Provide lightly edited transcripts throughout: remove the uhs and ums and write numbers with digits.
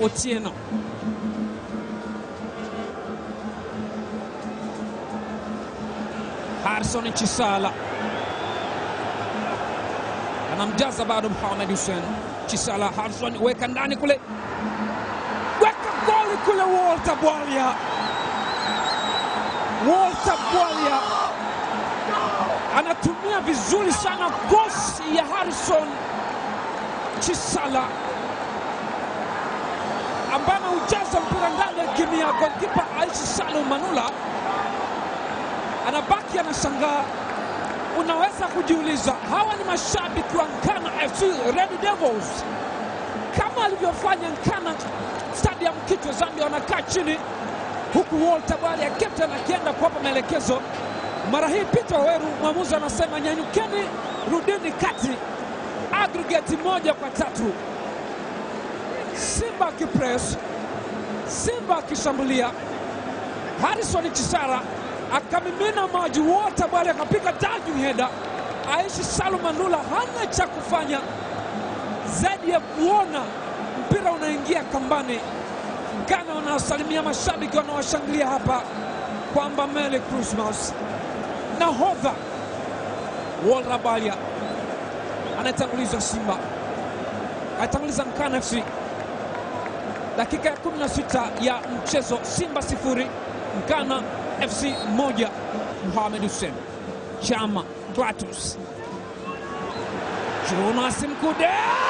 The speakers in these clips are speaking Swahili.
Otieno. Harrison Chisala anamjaza bado Mohamed Hussein. Chisala, Harrison, weka ndani kule, weka goli kule. Walter Bwalia anatumia vizuri sana gosi ya Harrison Chisala ambaye ujaza mpira ndani ya kimia. Golikipa Aishi Salum Manula anabaki anashangaa. Unaweza kujiuliza, hawa ni mashabiki wa Nkana FC Red Devils, kama alivyofanya Nkana Stadium Kitwe Zambia. Wanakaa chini huku Walter Bwalia captain akienda kuwapa maelekezo. Mara hii Peter Waweru mwamuzi anasema nyanyukeni, rudini kati. Aggregate 1-3. Simba kipress, Simba akishambulia. Harrison Chisala akamimina maji, Walter Bwalia akapiga diving header. Aishi Salum Manula hana cha kufanya zaidi ya kuona mpira unaingia kambani. Ghana wanasalimia mashabiki wanawashangilia hapa kwamba Merry Christmas. Nahodha Walter Bwalia anatanguliza Simba, anatanguliza Nkana FC. Dakika ya 16 ya mchezo, Simba 0 Nkana FC 1. Mohamed Hussein, Chama, Clatous, Jonas Mkude,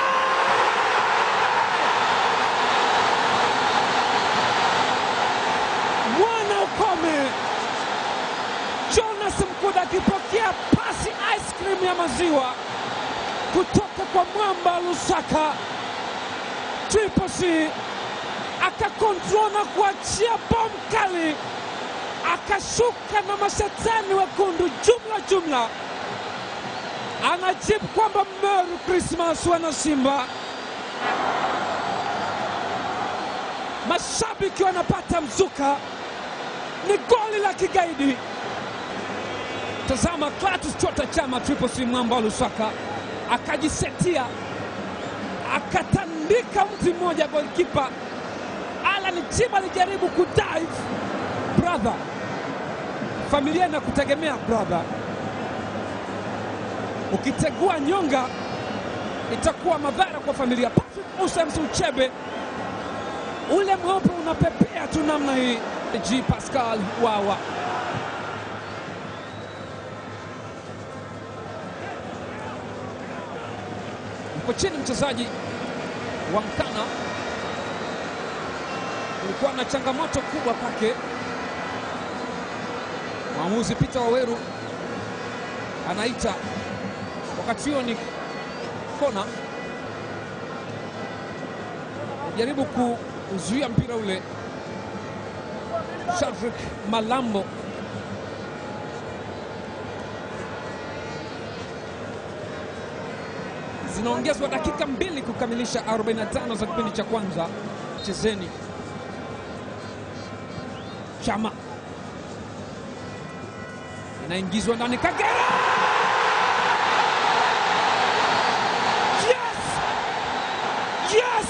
Mwana Ukome. Jonas Mkude akipokea pasi ice cream ya maziwa kutoka kwa mwamba Lusaka. Triple C akakontrol na kuachia bomu kali, akashuka na mashetani wekundu jumla. Anajibu kwamba Merry Christmas wana Simba. Mashabiki wanapata mzuka, ni goli la kigaidi. Tazama Clatous Chota Chama, Triple C mwamba Lusaka akajisetia, akatandika mtu mmoja. Goalkeeper Alan Chiba alijaribu kudive. Brother, familia na kutegemea brother. Ukitegua nyonga itakuwa madhara kwa familia. Patrick Usemsi Uchebe, ule mweupe unapepea tu namna hii. G Pascal Wawa mko chini. Mchezaji wa Nkana ulikuwa na changamoto kubwa kwake. Mwamuzi Peter Waweru anaita, wakati huo ni kona, jaribu kuzuia mpira ule. Shadrack Malambo zinaongezwa dakika 2 kukamilisha 45 za kipindi cha kwanza. Chezeni. Chama inaingizwa ndani, Kagera. Yes!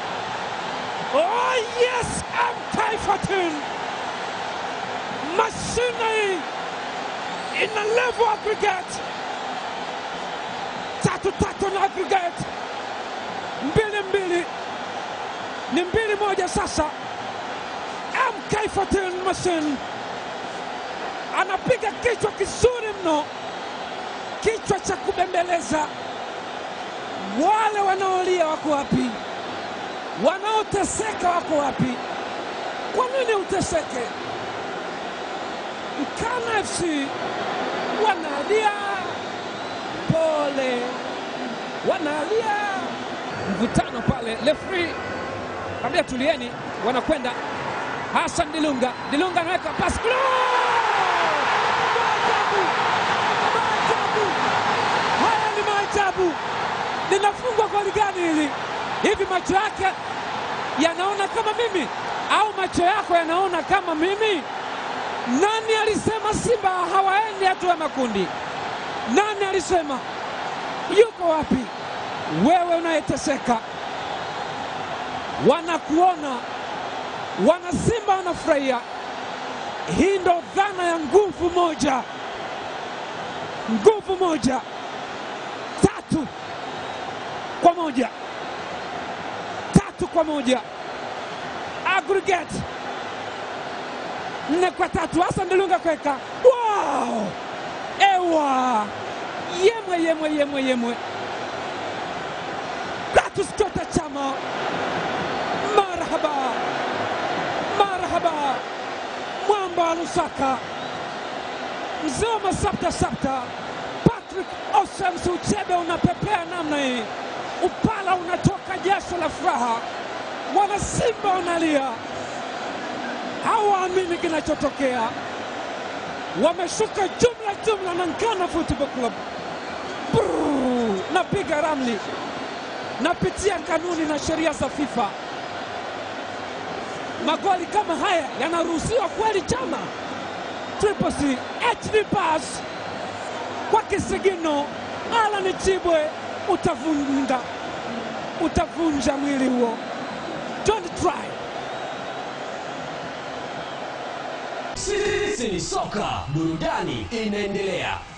Oh yes! Mkaifatun mashine in a level aggregate. 3-3 na aggregate. 2-2 ni 2-1 sasa. Mkaifatun mashine anapiga kichwa kizuri mno, kichwa cha kubembeleza. Wale wanaolia wako wapi? Wanaoteseka wako wapi? Kwa nini uteseke? Nkana FC wanalia pole, wanalia mvutano pale. Referee kabla tulieni, wanakwenda. Hassan Dilunga anaweka pass. Haya ni maajabu. Linafungwa goli gani hili? Hivi macho yake yanaona kama mimi au macho yako yanaona kama mimi? Nani alisema Simba hawaendi hatua ya makundi? Nani alisema? Yuko wapi wewe unayeteseka? wanakuona, wana Simba wanafurahia. Hii ndo dhana ya nguvu moja. Nguvu moja. 3-1. 3-1. Aggregate 4-3. Hassan Dilunga kweka. Wow! Ewa! Yemwe. Clatous Chota Chama. Marhaba. Mwamba Lusaka. Mzoma Sapta. Patrick Osams, uchebe unapepea namna hii. Upala unatoka jasho la furaha. Wana Simba wanalia. Hawaamini kinachotokea. Wameshuka jumla na Nkana Football Club. Napiga ramli. Napitia kanuni na sheria za FIFA. Magoli kama haya yanaruhusiwa kweli Chama? Triple C, HD pass kwa kisigino. Alan Chibwe, utavunja mwili huo. Don't try. Sisi ni soka, burudani inaendelea.